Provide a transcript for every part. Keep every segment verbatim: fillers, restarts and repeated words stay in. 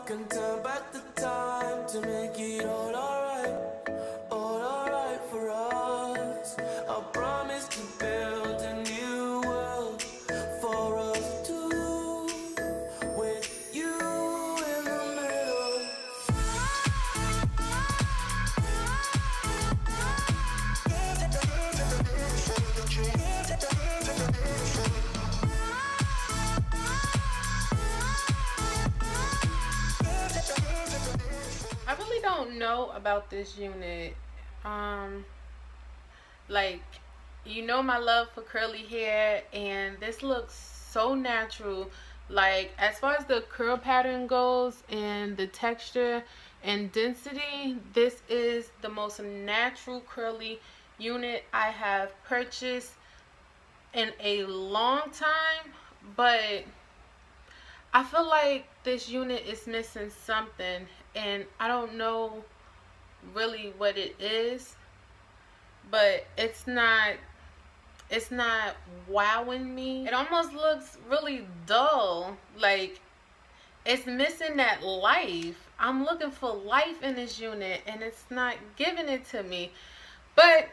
can turn back the time to make it all alright, all alright for us. I promise to build a new world for us two, with you in the middle. I really don't know about this unit. Um, like, you know my love for curly hair, and this looks so natural. Like, as far as the curl pattern goes and the texture and density, this is the most natural curly unit I have purchased in a long time. But I feel like this unit is missing something, and I don't know really what it is, but it's not it's not wowing me. It almost looks really dull. Like, it's missing that life. I'm looking for life in this unit, and it's not giving it to me. But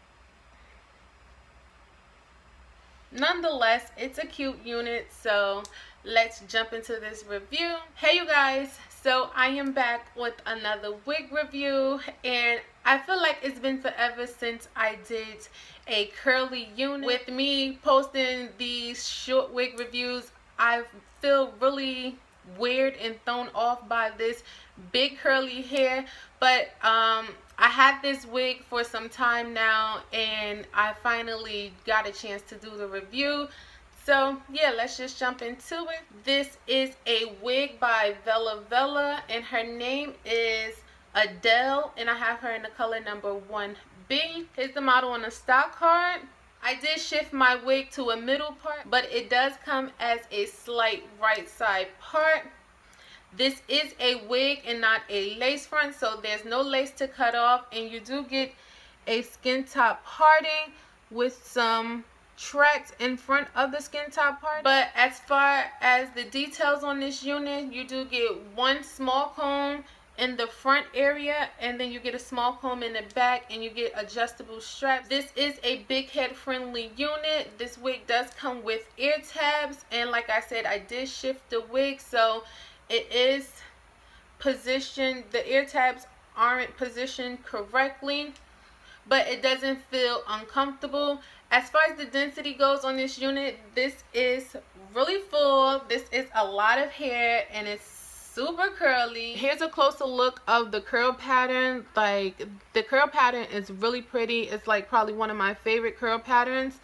nonetheless, it's a cute unit, so let's jump into this review. Hey you guys, so I am back with another wig review, and I feel like it's been forever since I did a curly unit. With me posting these short wig reviews, I feel really weird and thrown off by this big curly hair, but um I had this wig for some time now, and I finally got a chance to do the review. So yeah, let's just jump into it. This is a wig by Vella Vella, and her name is Adele, and I have her in the color number one B. Here's the model on the stock card. I did shift my wig to a middle part, but it does come as a slight right side part. This is a wig and not a lace front, so there's no lace to cut off, and you do get a skin top parting with some tracks in front of the skin top part. But as far as the details on this unit, you do get one small comb in the front area, and then you get a small comb in the back, and you get adjustable straps. This is a big head friendly unit. This wig does come with ear tabs, and like I said, I did shift the wig, so it is positioned, the ear tabs aren't positioned correctly, but it doesn't feel uncomfortable. As far as the density goes on this unit, this is really full. This is a lot of hair, and it's super curly. Here's a closer look of the curl pattern. Like, the curl pattern is really pretty. It's like probably one of my favorite curl patterns.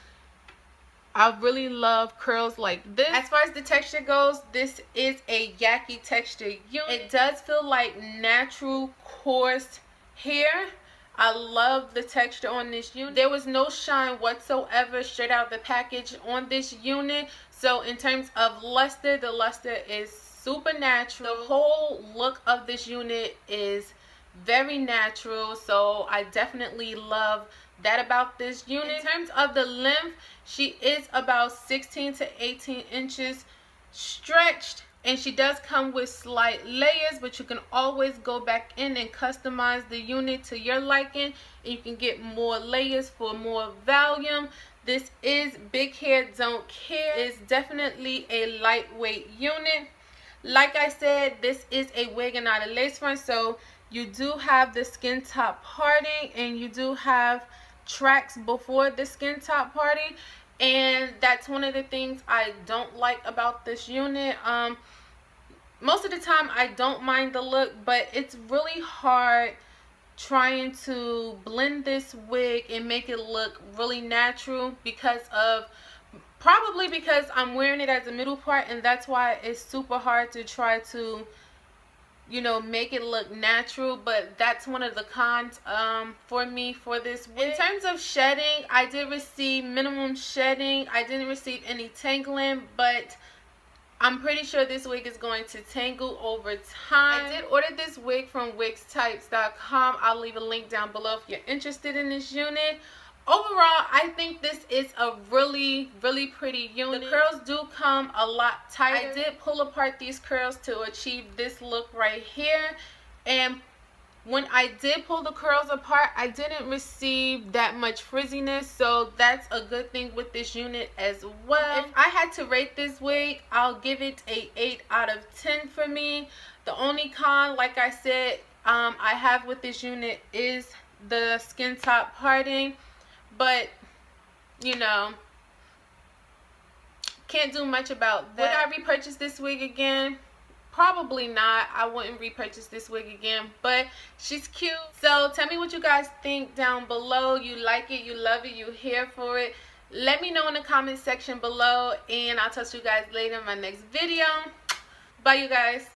I really love curls like this. As far as the texture goes, this is a yaki texture unit. It does feel like natural coarse hair. I love the texture on this unit. There was no shine whatsoever straight out of the package on this unit. So in terms of luster, the luster is super natural. The whole look of this unit is very natural, so I definitely love that about this unit. In terms of the length, she is about sixteen to eighteen inches stretched, and she does come with slight layers, but you can always go back in and customize the unit to your liking, and you can get more layers for more volume. This is Big Hair Don't Care. It's definitely a lightweight unit. Like I said, this is a wig and not a lace front, so you do have the skin top parting, and you do have tracks before the skin top parting, and that's one of the things I don't like about this unit. Um most of the time I don't mind the look, but it's really hard trying to blend this wig and make it look really natural, because of probably because I'm wearing it as a middle part, and that's why it's super hard to try to, you know, make it look natural. But that's one of the cons um for me for this wig. In terms of shedding, I did receive minimum shedding. I didn't receive any tangling, but I'm pretty sure this wig is going to tangle over time. I did order this wig from wigs types dot com. I'll leave a link down below if you're interested in this unit. overall, I think this is a really, really pretty unit. The curls do come a lot tighter. I did pull apart these curls to achieve this look right here. And when I did pull the curls apart, I didn't receive that much frizziness. So that's a good thing with this unit as well. If I had to rate this wig, I'll give it a eight out of ten for me. The only con, like I said, um, I have with this unit is the skin top parting. But, you know, can't do much about that. Would I repurchase this wig again? Probably not. I wouldn't repurchase this wig again, but she's cute. So tell me what you guys think down below. You like it, you love it, you here for it. Let me know in the comment section below, and I'll touch you guys later in my next video. Bye, you guys.